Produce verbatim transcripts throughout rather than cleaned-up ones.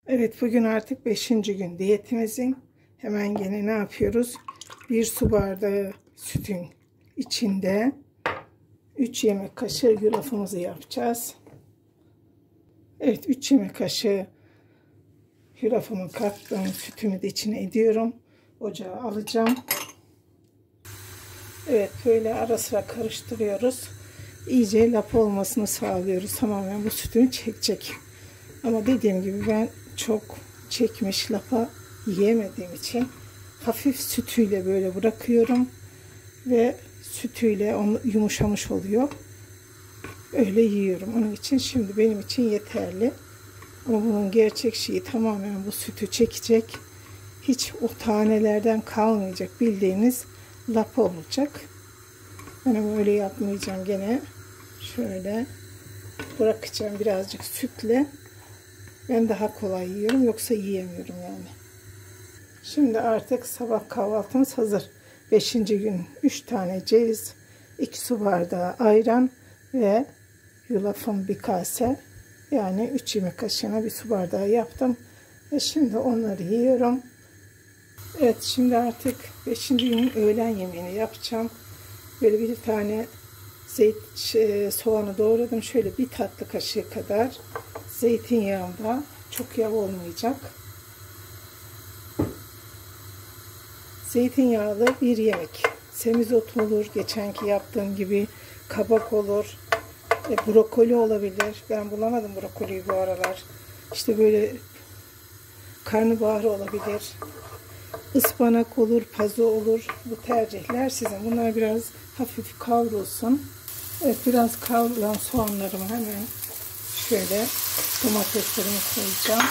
Evet, bugün artık beşinci gün diyetimizin. Hemen gene ne yapıyoruz? Bir su bardağı sütün içinde üç yemek kaşığı yulafımızı yapacağız. Evet, üç yemek kaşığı yulafımı kattım. Sütümü de içine ediyorum. Ocağa alacağım. Evet, böyle ara sıra karıştırıyoruz. İyice lapa olmasını sağlıyoruz. Tamamen bu sütünü çekecek. Ama dediğim gibi ben çok çekmiş lapa yiyemediğim için hafif sütüyle böyle bırakıyorum ve sütüyle onu yumuşamış oluyor. Öyle yiyorum. Onun için şimdi benim için yeterli. Ama bunun gerçek şeyi tamamen bu sütü çekecek. Hiç o tanelerden kalmayacak, bildiğiniz lapa olacak. Ben öyle yapmayacağım, gene şöyle bırakacağım birazcık sütle. Ben daha kolay yiyorum, yoksa yiyemiyorum yani. Şimdi artık sabah kahvaltımız hazır. beşinci gün üç tane ceviz, iki su bardağı ayran ve yulafım bir kase. Yani üç yemek kaşığına bir su bardağı yaptım. Ve şimdi onları yiyorum. Evet, şimdi artık beşinci günün öğlen yemeğini yapacağım. Böyle bir tane zeyt, şey, soğanı doğradım. Şöyle bir tatlı kaşığı kadar zeytinyağında, çok yağ olmayacak. Zeytinyağlı bir yemek. Semizotu olur, geçenki yaptığım gibi kabak olur, e, brokoli olabilir. Ben bulamadım brokoliyi bu aralar. İşte böyle karnabahar olabilir. Ispanak olur, pazo olur. Bu tercihler sizin. Bunlar biraz hafif kavrulsun. Evet, biraz kavrulan soğanlarımı hemen şöyle domateslerimi koyacağım.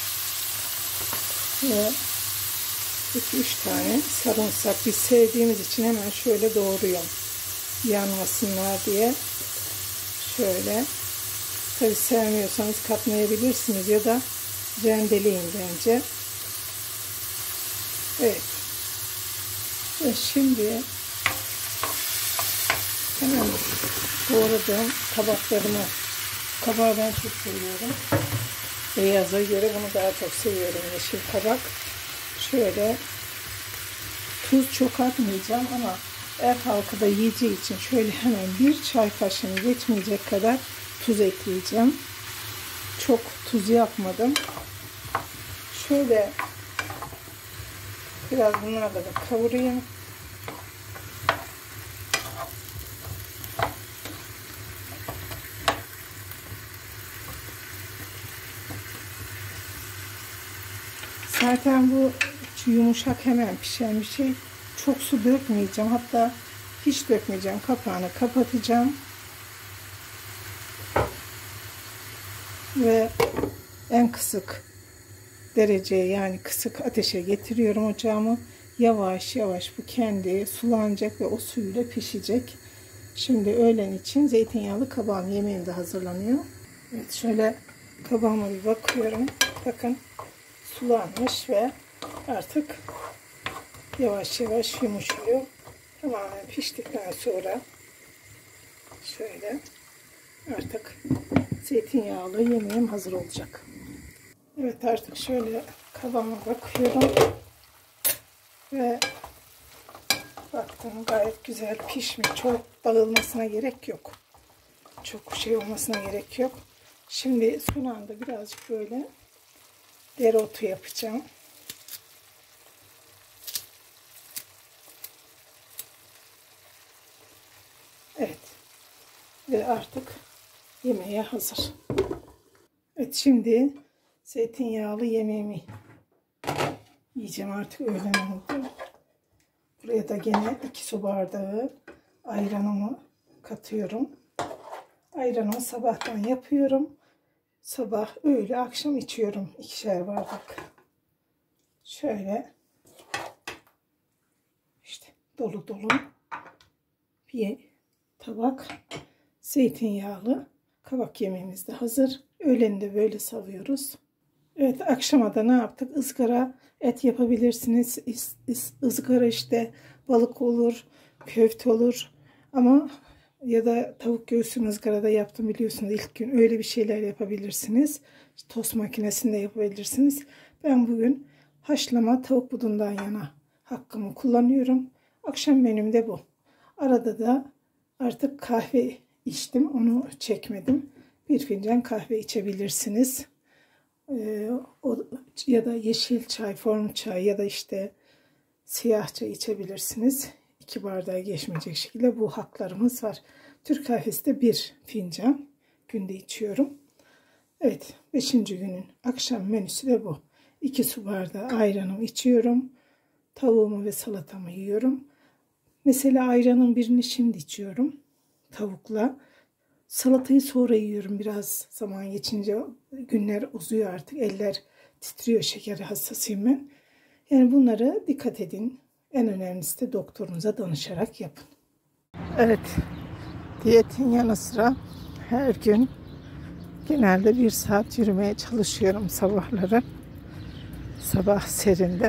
Ve iki üç tane sarımsak. Biz sevdiğimiz için hemen şöyle doğruyorum. Yanmasınlar diye. Şöyle. Tabi sevmiyorsanız katmayabilirsiniz ya da rendeleyin bence. Evet. Ve şimdi hemen doğradığım kabaklarımı, kabağı ben çok seviyorum. Beyaza göre bunu daha çok seviyorum, yeşil kabak. Şöyle tuz çok atmayacağım ama ev halkı da yiyeceği için şöyle hemen bir çay kaşığını geçmeyecek kadar tuz ekleyeceğim. Çok tuz yapmadım. Şöyle biraz bunlarla da kavurayım. Zaten bu yumuşak, hemen pişen bir şey. Çok su dökmeyeceğim. Hatta hiç dökmeyeceğim. Kapağını kapatacağım. Ve en kısık dereceye, yani kısık ateşe getiriyorum ocağımı. Yavaş yavaş bu kendi sulanacak ve o suyuyla pişecek. Şimdi öğlen için zeytinyağlı kabağım yemeğim de hazırlanıyor. Evet, şöyle kabağıma bir bakıyorum. Bakın, sulanmış ve artık yavaş yavaş yumuşuyor. Tamamen piştikten sonra şöyle artık zeytinyağlı yemeğim hazır olacak. Evet, artık şöyle kabağıma bakıyorum ve baktım, gayet güzel pişmiş. Çok dağılmasına gerek yok. Çok şey olmasına gerek yok. Şimdi son anda birazcık böyle dereotu yapacağım. Evet. Ve artık yemeğe hazır. Evet, şimdi zeytinyağlı yemeğimi yiyeceğim, artık öğlen oldu. Buraya da gene iki su bardağı ayranımı katıyorum. Ayranımı sabahtan yapıyorum. Sabah, öğle, akşam içiyorum ikişer bardak. Şöyle işte dolu dolu bir tabak zeytinyağlı kabak yemeğimiz de hazır. Öğleni de böyle savuyoruz. Evet, akşama da ne yaptık? Izgara et yapabilirsiniz. Iz, iz, ızgara işte balık olur, köfte olur. Ama Ya da tavuk göğsü ızgarada yaptım biliyorsunuz ilk gün. Öyle bir şeyler yapabilirsiniz. Tost makinesinde yapabilirsiniz. Ben bugün haşlama tavuk budundan yana hakkımı kullanıyorum. Akşam menümde bu. Arada da artık kahve içtim. Onu çekmedim. Bir fincan kahve içebilirsiniz. Ee, o, ya da yeşil çay, form çay ya da işte siyah çay içebilirsiniz. İki bardağa geçmeyecek şekilde bu haklarımız var. Türk kahvesi de bir fincan günde içiyorum. Evet, beşinci günün akşam menüsü de bu. iki su bardağı ayranımı içiyorum. Tavuğumu ve salatamı yiyorum. Mesela ayranın birini şimdi içiyorum. Tavukla. Salatayı sonra yiyorum. Biraz zaman geçince günler uzuyor artık. Eller titriyor, şekeri hassasıyım ben. Yani bunlara dikkat edin. En önemlisi de doktorunuza danışarak yapın. Evet, diyetin yanı sıra her gün genelde bir saat yürümeye çalışıyorum sabahları. Sabah serinde.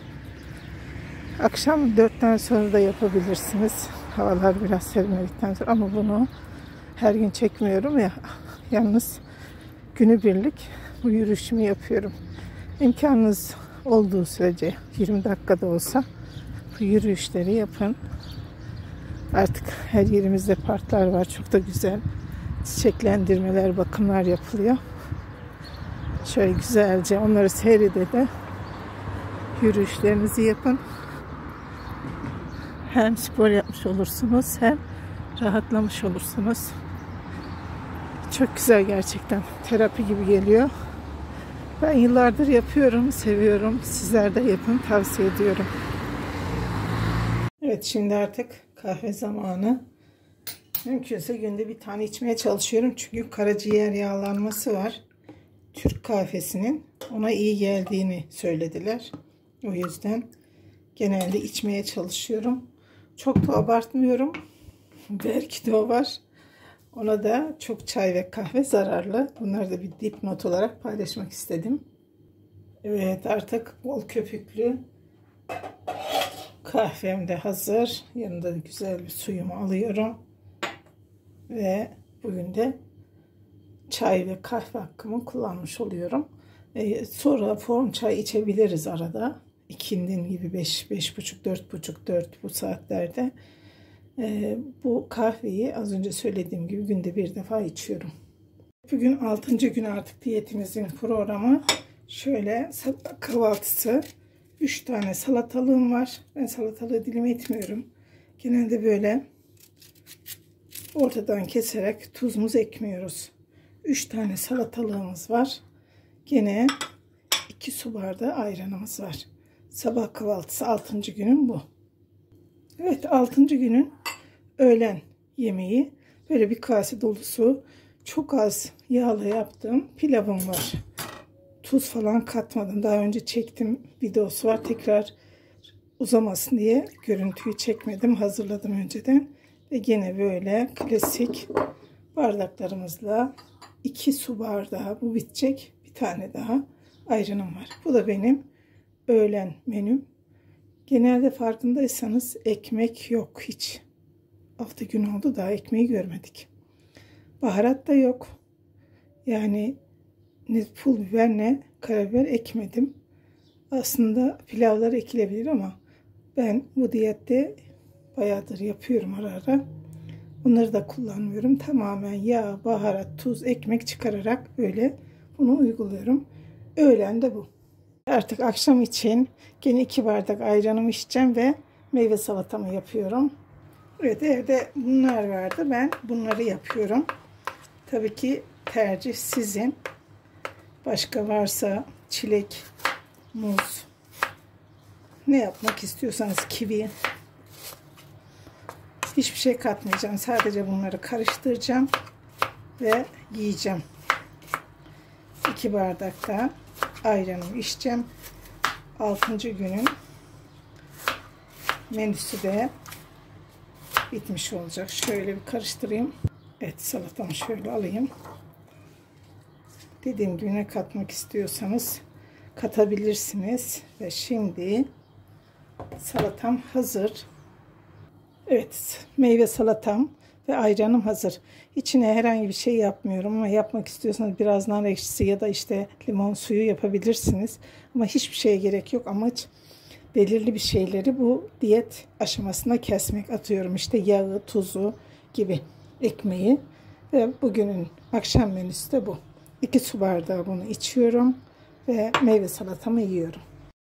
Akşam dörtten sonra da yapabilirsiniz. Havalar biraz serinledikten sonra ama bunu her gün çekmiyorum ya. Yalnız günübirlik bu yürüyüşümü yapıyorum. İmkanınız olduğu sürece yirmi dakikada olsa bu yürüyüşleri yapın. Artık her yerimizde parklar var. Çok da güzel çiçeklendirmeler, bakımlar yapılıyor. Şöyle güzelce onları seyrede de yürüyüşlerinizi yapın. Hem spor yapmış olursunuz hem rahatlamış olursunuz. Çok güzel gerçekten. Terapi gibi geliyor. Ben yıllardır yapıyorum, seviyorum. Sizler de yapın, tavsiye ediyorum. Evet, şimdi artık kahve zamanı. Mümkünse günde bir tane içmeye çalışıyorum. Çünkü karaciğer yağlanması var. Türk kahvesinin ona iyi geldiğini söylediler. O yüzden genelde içmeye çalışıyorum. Çok da abartmıyorum. Belki de o var. Ona da çok çay ve kahve zararlı. Bunları da bir dipnot olarak paylaşmak istedim. Evet, artık bol köpüklü kahvem de hazır. Yanında da güzel bir suyumu alıyorum. Ve bugün de çay ve kahve hakkımı kullanmış oluyorum. Ee, sonra form çay içebiliriz arada. İkindin gibi beş, beş buçuk, dört buçuk, dört bu saatlerde. Ee, bu kahveyi az önce söylediğim gibi günde bir defa içiyorum. Bugün altıncı gün artık diyetimizin programı. Şöyle sabah kahvaltısı. üç tane salatalığım var. Ben salatalığı dilim etmiyorum. Genelde böyle ortadan keserek tuz muz ekmiyoruz. üç tane salatalığımız var. Gene iki su bardağı ayranımız var. Sabah kahvaltısı altıncı günün bu. Evet, altıncı günün öğlen yemeği. Böyle bir kase dolusu çok az yağla yaptığım pilavım var. Tuz falan katmadım. Daha önce çektim, videosu var. Tekrar uzamasın diye görüntüyü çekmedim. Hazırladım önceden. Ve gene böyle klasik bardaklarımızla iki su bardağı, bu bitecek, bir tane daha ayranım var. Bu da benim öğlen menüm. Genelde farkındaysanız ekmek yok hiç. altı gün oldu, daha ekmeği görmedik. Baharat da yok. Yani ne pul biber ne karabiber ekmedim. Aslında pilavlar ekilebilir ama ben bu diyette bayağıdır yapıyorum ara ara. Bunları da kullanmıyorum. Tamamen yağ, baharat, tuz, ekmek çıkararak böyle bunu uyguluyorum. Öğlen de bu. Artık akşam için gene iki bardak ayranımı içeceğim ve meyve salatamı yapıyorum. Evet, evde bunlar vardı. Ben bunları yapıyorum. Tabii ki tercih sizin. Başka varsa çilek, muz, ne yapmak istiyorsanız, kivi. Hiçbir şey katmayacağım. Sadece bunları karıştıracağım ve yiyeceğim. iki bardak da ayranımı içeceğim. altıncı günün menüsü de bitmiş olacak. Şöyle bir karıştırayım. Evet, salatamı şöyle alayım. Dediğim gibi ne katmak istiyorsanız katabilirsiniz. Ve şimdi salatam hazır. Evet, meyve salatam Ve ayranım hazır. İçine herhangi bir şey yapmıyorum ama yapmak istiyorsanız biraz nar ekşisi ya da işte limon suyu yapabilirsiniz. Ama hiçbir şeye gerek yok. Amaç belirli bir şeyleri bu diyet aşamasına kesmek. Atıyorum işte yağı, tuzu gibi, ekmeği. Ve bugünün akşam menüsü de bu. iki su bardağı bunu içiyorum ve meyve salatamı yiyorum.